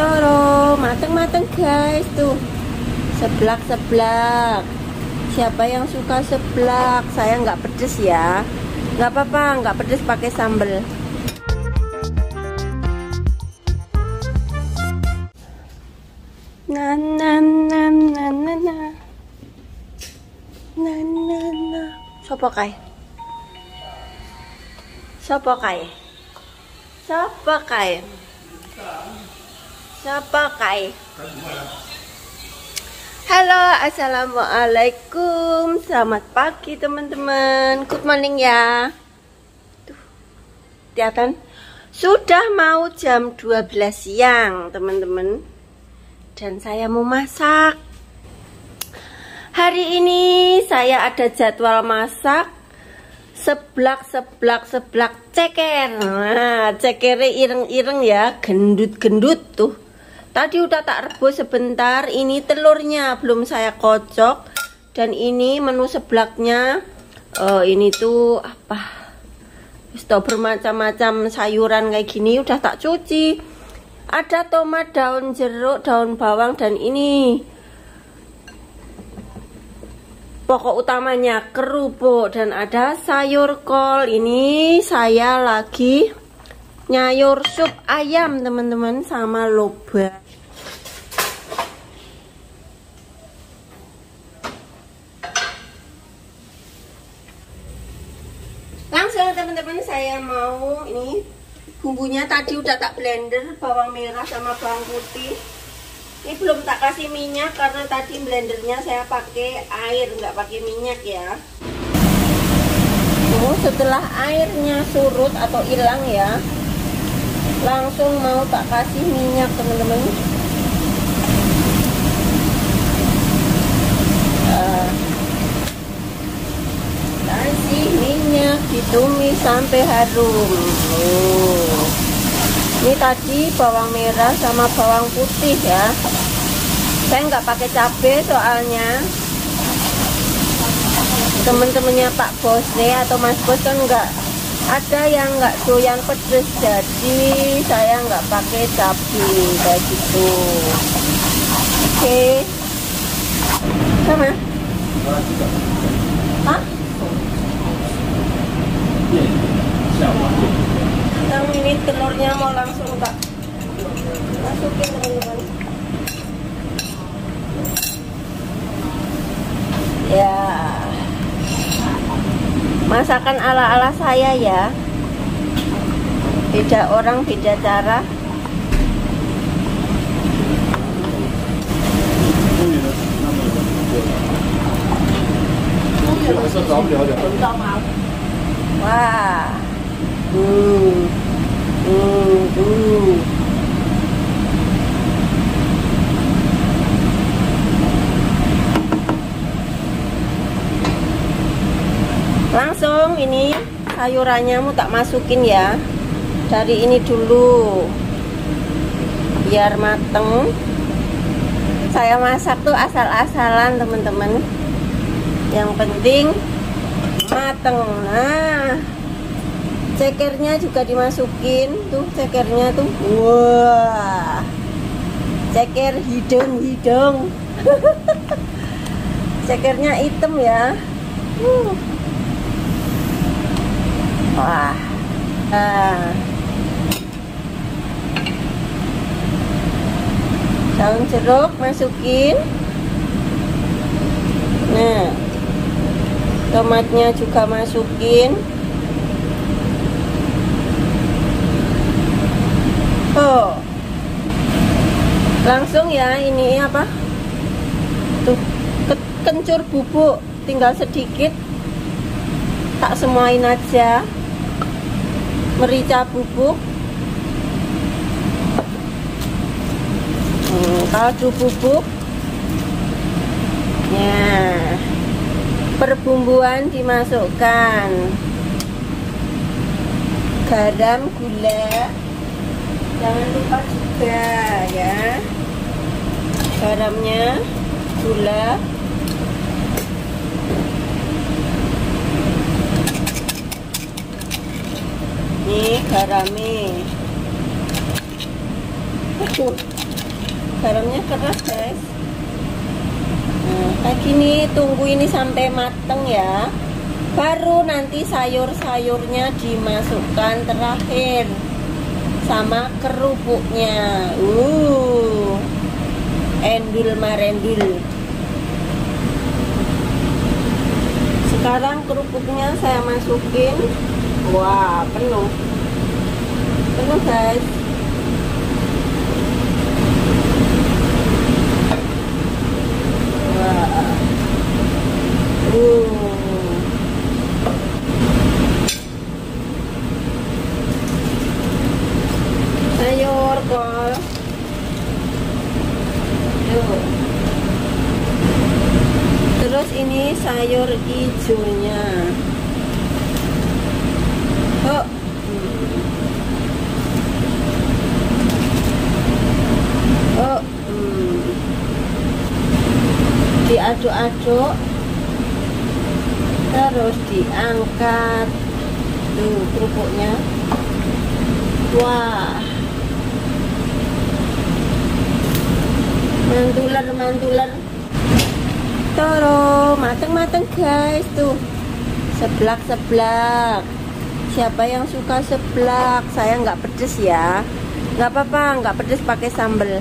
Toro, mateng-mateng guys tuh. Seblak. Siapa yang suka seblak? Saya nggak pedes ya. Nggak apa-apa, nggak pedes pakai sambal. Sopo kae? Halo, assalamualaikum. Selamat pagi teman-teman. Good morning ya. Tuh, kelihatan sudah mau jam 12 siang teman-teman. Dan saya mau masak. Hari ini saya ada jadwal masak seblak ceker. Nah, cekernya ireng-ireng ya, gendut-gendut tuh. Tadi udah tak rebus sebentar. Ini telurnya belum saya kocok. Dan ini menu seblaknya. Ini tuh apa? Bermacam-macam sayuran kayak gini udah tak cuci. Ada tomat, daun jeruk, daun bawang, dan ini pokok utamanya kerupuk, dan ada sayur kol. Ini saya lagi nyayur sup ayam teman-teman sama lobak. Langsung teman-teman saya mau ini bumbunya tadi udah tak blender, bawang merah sama bawang putih. Ini belum tak kasih minyak karena tadi blendernya saya pakai air, nggak pakai minyak ya. Setelah airnya surut atau hilang ya, langsung mau tak kasih minyak teman-teman. Kasih minyak, ditumis sampai harum. Ini tadi bawang merah sama bawang putih ya. Saya nggak pakai cabai soalnya temen-temennya Pak Bosne atau Mas Bos kan nggak ada yang nggak doyan pedes, jadi saya nggak pakai cabai kayak gitu. Oke. Sama? Hah? Yang ini telurnya mau langsung tak masukin teman-teman. Ya, masakan ala-ala saya ya. Beda orang, beda cara. Wah. Langsung ini sayurannya mau tak masukin ya. Dari ini dulu biar mateng. Saya masak tuh asal-asalan teman-teman. Yang penting mateng. Nah, cekernya juga dimasukin tuh, cekernya tuh. Wah, ceker hidung. Cekernya hitam ya. Wah. Daun jeruk masukin. Nah, tomatnya juga masukin. Oh, langsung ya ini apa? Tuh, kencur bubuk, tinggal sedikit. Tak semuain aja. Merica bubuk. Kaldu bubuk. Ya. Perbumbuan dimasukkan. Garam, gula. Jangan lupa juga ya. Garamnya, gula. Ini garamnya. garamnya keras guys. Nah, kayak gini, tunggu ini sampai mateng ya. Baru nanti sayur-sayurnya dimasukkan terakhir sama kerupuknya. Endul marendul. Sekarang kerupuknya saya masukin. Wah, penuh guys. Wah. Sayur kol. Terus ini sayur hijaunya. Diaduk-aduk, terus diangkat. Tuh kerupuknya. Wah, mantuler. Toro, mateng guys tuh. Seblak. Siapa yang suka seblak? Saya nggak pedes ya. Nggak apa-apa, nggak pedes pakai sambal.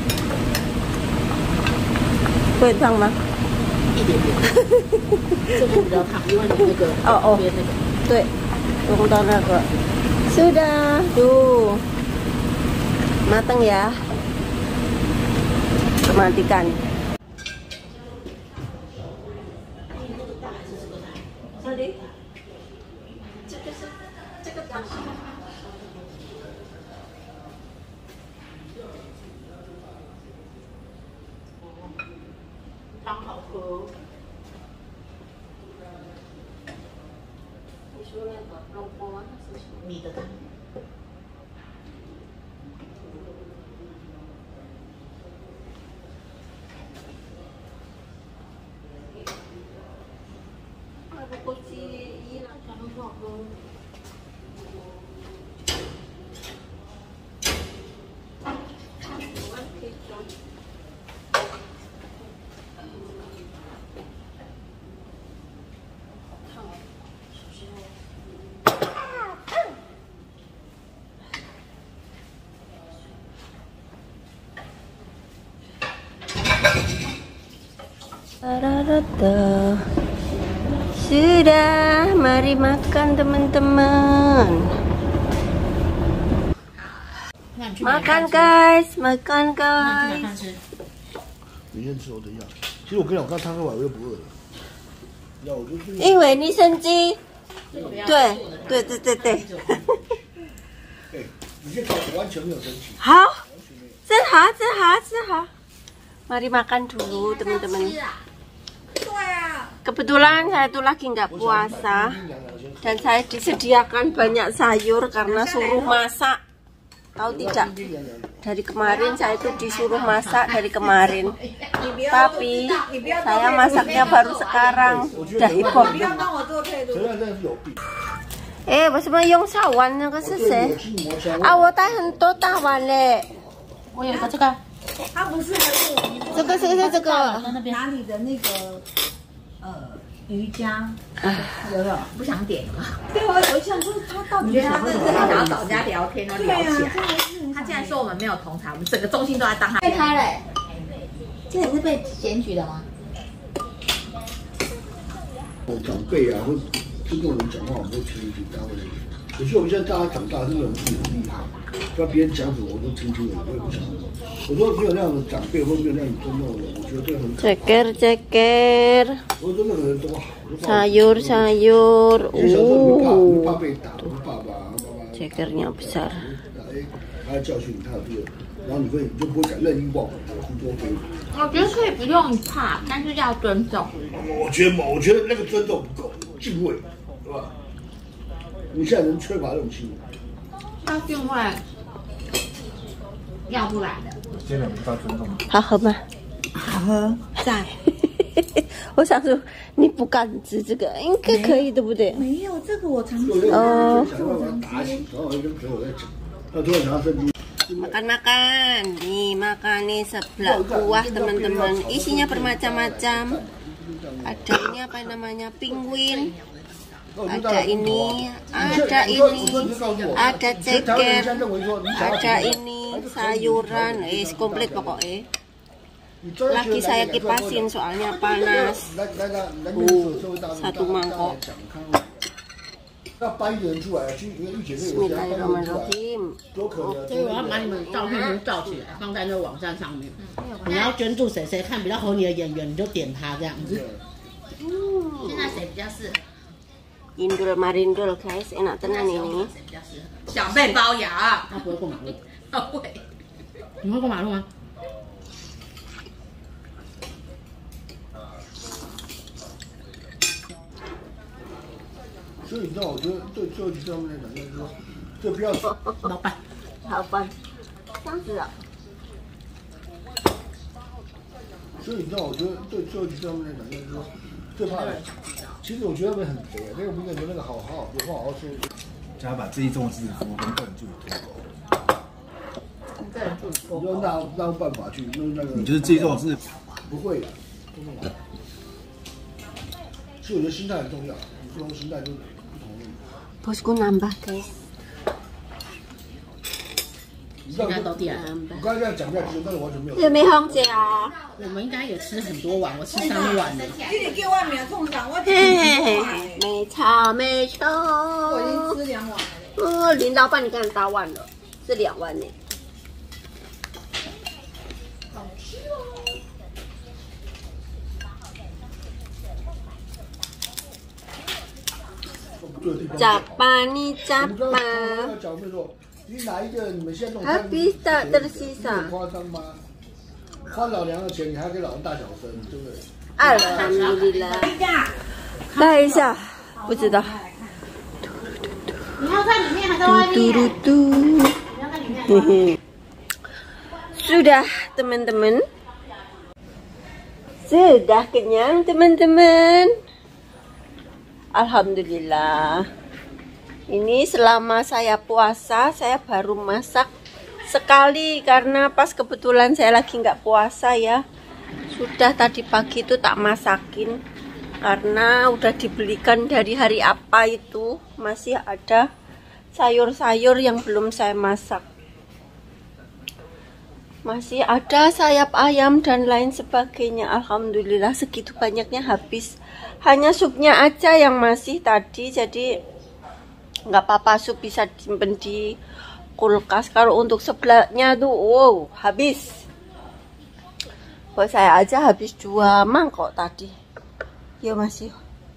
会烫吗？ 一点点，这个比较烫，因为你那个旁边那个。 对，用到那个。Sudah, tuh matang ya. Matikan. Sorry. 这个汤好喝。 你说那个肉锅吗？ 米的汤。 Sudah, mari makan teman-teman. Makan guys. 你先吃我等一下。其实我跟你讲，我刚汤喝完我就不饿了。要我就去。 因为你生鸡。对。 哎，你现在完全没有生气。 好，真好。Mari makan dulu teman-teman. Kebetulan saya tuh lagi nggak puasa dan saya disediakan banyak sayur karena suruh masak. Tahu tidak? Dari kemarin saya itu disuruh masak dari kemarin. Tapi saya masaknya baru sekarang. Udah heboh. 为什么用烧完那个是谁？啊，我带很多大碗嘞。 我有个这个。 它不是还有我们这个哪里的那个瑜伽，有不想点了。对，我想说他到底他真的是很想要找人家聊天都聊起来。他竟然说我们没有同台，我们整个中心都在当他。 被开嘞，这也是被检举的吗？ 长辈啊，或跟这种人讲话，我们都听一听，大家会。可是我们现在大家长大，真的自己很厉害。不要别人讲什么我都听听了，我也不想。我说没有那样的长辈，或没有那样尊重的人，我觉得这很。 ceker. 我说任何人都好。 sayur. 你小时候你怕被打，爸爸。 cekernya besar. 他要教训你，他有这个，然后你就不会敢任意妄为，胡作非为。 我觉得可以不用怕，但是要尊重。 我觉得那个尊重不够，敬畏，对吧？你现在人缺乏这种敬畏。 要敬畏，要不来的。 现在不知道尊重。 好喝吗？ 好喝，在。 我想说，你不敢吃这个，应该可以，对不对？ 没有这个我常吃。 哦。想要把他打醒，然后我跟朋友在讲，他突然想要生气。 Makan-makan. Nih, makan nih seblak kuah teman-teman. Isinya bermacam-macam. Ada ini apa namanya? Penguin. Ada ini, ada ceker, ada ini sayuran, komplit pokoknya. Lagi saya kipasin soalnya panas. Satu mangkok. Bismillahirrahmanirrahim. 所以我要把你们照片都照起来，放在那个网站上面。你要捐助谁看比较合你的眼缘，你就点他这样子。 现在谁比较适合？ Indul marindul guys, enak tenan ini. 想被包养， 他不会过马路， 他会。 你会过马路吗？ 所以你知道，我觉得对教育上面来讲，就是说，这不要。 老板， 好饭，这样子啊。 所以你知道，我觉得对教育上面来讲，就是说，最怕的。 其实我觉得他们很肥，那个不跟那个好好说。 叫他把自己种的制服跟个人助理脱钩。 你就让办法去弄那个。 你就是自己种制服。 不会的，所以我觉得心态很重要，你不同心态就不同的。 Bosku nambah guys. 现在都点。 我刚才这样讲下去，但是完全没有。 有没红姐啊？ 我们应该也吃很多碗，我吃3碗了。 你叫外面送上，我吃没错没错。 我已经吃2碗了。 林老板，你刚才打碗了，是2碗呢。 好吃哦。 Capa nih capa. 你哪一个你们现在弄 habis tak tersisa 夸张吗？花老娘的钱，你还给老人大小声，对不对？ Alhamdulillah. 看一下，不知道。 你要在里面还在外面？你要在里面。 Sudah teman-teman. Sudah kenyang teman-teman. Alhamdulillah. Ini selama saya puasa saya baru masak sekali karena pas kebetulan saya lagi nggak puasa ya. Sudah tadi pagi itu tak masakin karena udah dibelikan dari hari apa itu, masih ada sayur-sayur yang belum saya masak. Masih ada sayap ayam dan lain sebagainya. Alhamdulillah segitu banyaknya habis. Hanya supnya aja yang masih tadi, jadi nggak apa-apa, sup bisa disimpan di kulkas. Kalau untuk sebelahnya tuh wow habis. Buat saya aja habis 2 mangkok tadi. Ya masih.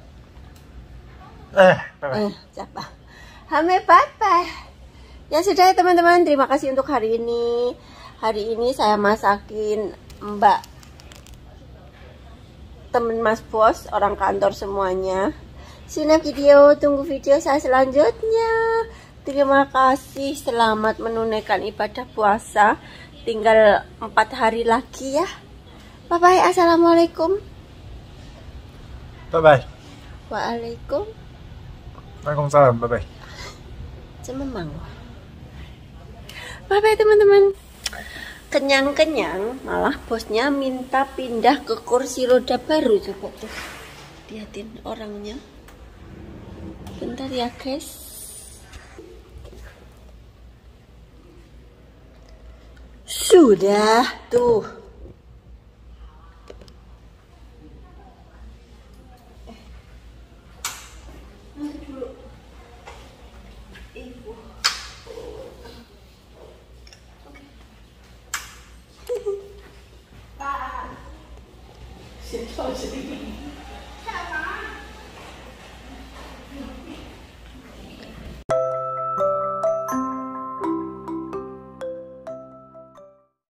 Siapa? Hame bye. Ya sudah ya teman-teman, terima kasih untuk hari ini. Hari ini saya masakin Mbak, temen Mas Bos, orang kantor semuanya. Sini video, tunggu video saya selanjutnya. Terima kasih, selamat menunaikan ibadah puasa. Tinggal 4 hari lagi ya. Bye bye, assalamualaikum. Bye bye. Waalaikum. Waalaikumsalam. Bye bye. Cememang. Bye bye teman-teman. Kenyang-kenyang, malah bosnya minta pindah ke kursi roda baru. Coba tuh, liatin orangnya. Bentar ya guys. Sudah tuh. Ibu.